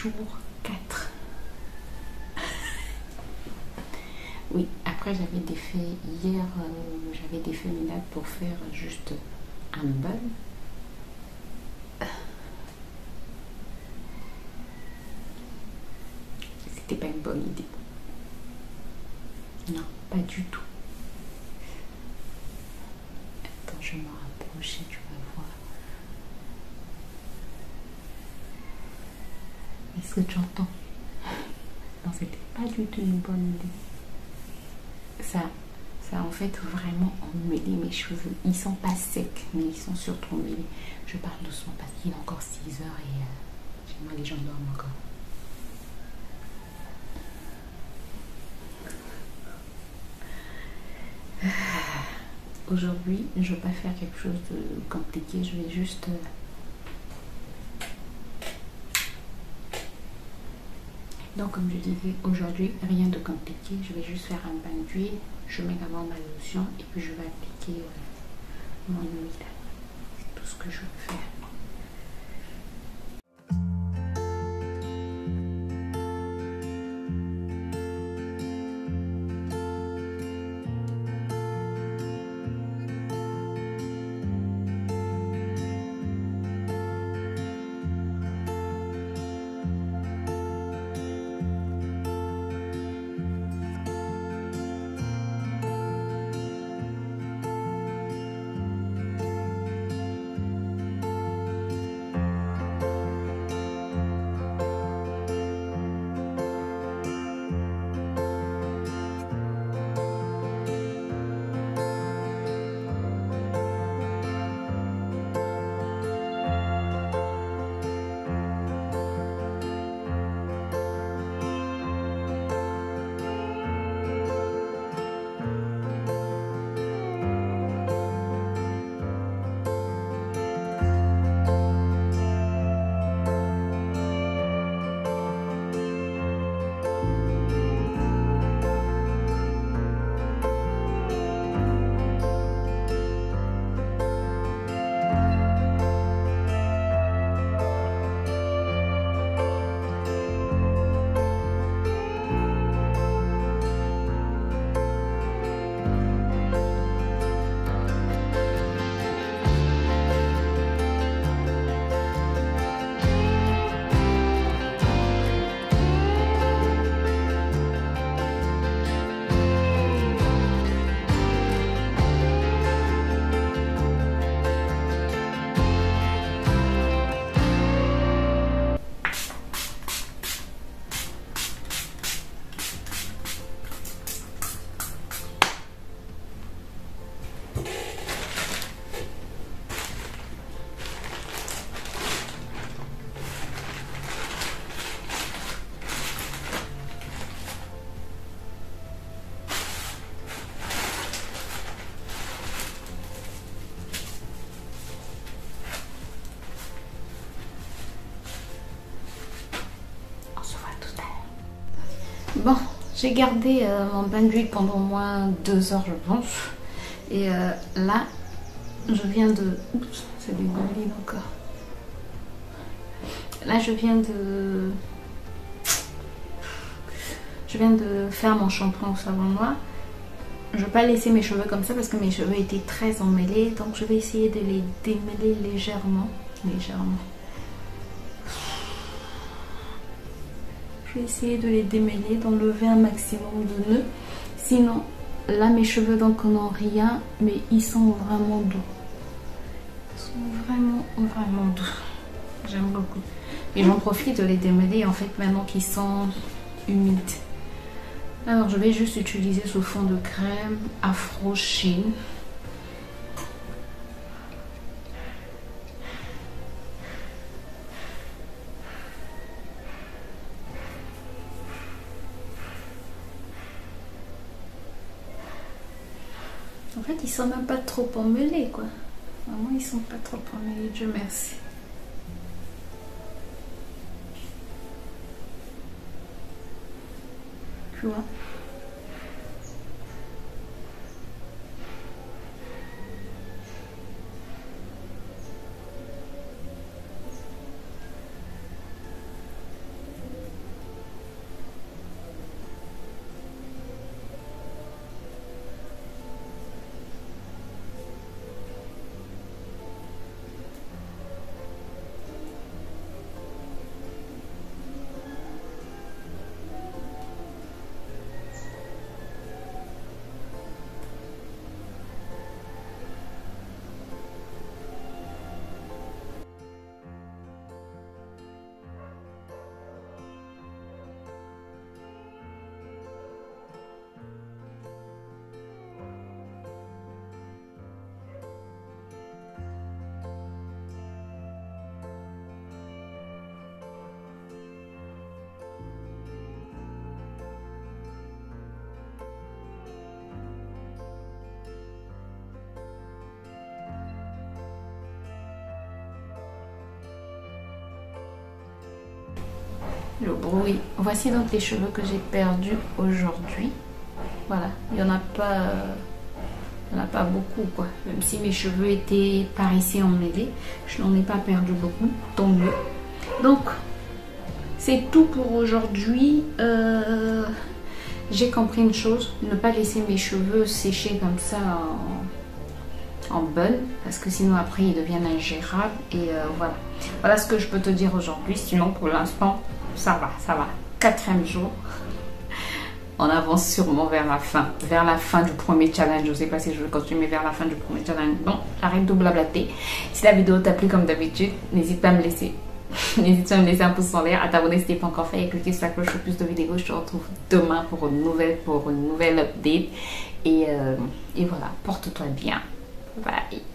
jour 4. Oui, après j'avais défait hier, j'avais défait mes dates pour faire juste un bol. C'était pas une bonne idée. Non, pas du tout. Attends, je vais me rapprocher, tu vas voir. Est-ce que tu entends? Non, c'était pas du tout une bonne idée. Ça en fait vraiment emmêlé mes cheveux. Ils sont pas secs, mais ils sont surtout emmêlés. Je parle doucement parce qu'il est encore 6 heures et chez moi les gens dorment encore. Aujourd'hui, je ne vais pas faire quelque chose de compliqué. Je vais juste... Donc, comme je disais, aujourd'hui, rien de compliqué. Je vais juste faire un bain d'huile. Je mets d'abord ma lotion et puis je vais appliquer mon huile. C'est tout ce que je vais faire. Bon, j'ai gardé mon bain d'huile pendant au moins 2 heures, je pense. Et là, je viens de... Oups, c'est du olive encore. Là, je viens de faire mon shampoing au savon noir. Je ne vais pas laisser mes cheveux comme ça parce que mes cheveux étaient très emmêlés. Donc, je vais essayer de les démêler légèrement. Je vais essayer de les démêler, d'enlever un maximum de nœuds. Sinon, là, mes cheveux donc n'ont rien, mais ils sont vraiment doux. Ils sont vraiment doux. J'aime beaucoup. Et j'en profite de les démêler en fait maintenant qu'ils sont humides. Alors, je vais juste utiliser ce fond de crème Afro Sheen. En fait, ils sont même pas trop emmêlés, quoi. Vraiment, ils sont pas trop emmêlés, Dieu merci. Tu vois? le bruit. Voici donc les cheveux que j'ai perdus aujourd'hui. Voilà, il n'y en a pas beaucoup quoi. Même si mes cheveux étaient par ici emmêlés, je n'en ai pas perdu beaucoup, tant mieux. Donc c'est tout pour aujourd'hui. J'ai compris une chose, ne pas laisser mes cheveux sécher comme ça en bun, parce que sinon après ils deviennent ingérables. Et voilà ce que je peux te dire aujourd'hui. Sinon pour l'instant ça va. 4e jour, on avance sûrement vers la fin du premier challenge. Je sais pas si je vais continuer, mais vers la fin du premier challenge. Bon, j'arrête de blablater. Si la vidéo t'a plu comme d'habitude, n'hésite pas à me laisser n'hésite pas à me laisser un pouce en l'air, à t'abonner si t'es pas encore fait et cliquer sur la cloche pour plus de vidéos. Je te retrouve demain pour une nouvelle update. Et voilà, porte-toi bien. Bye.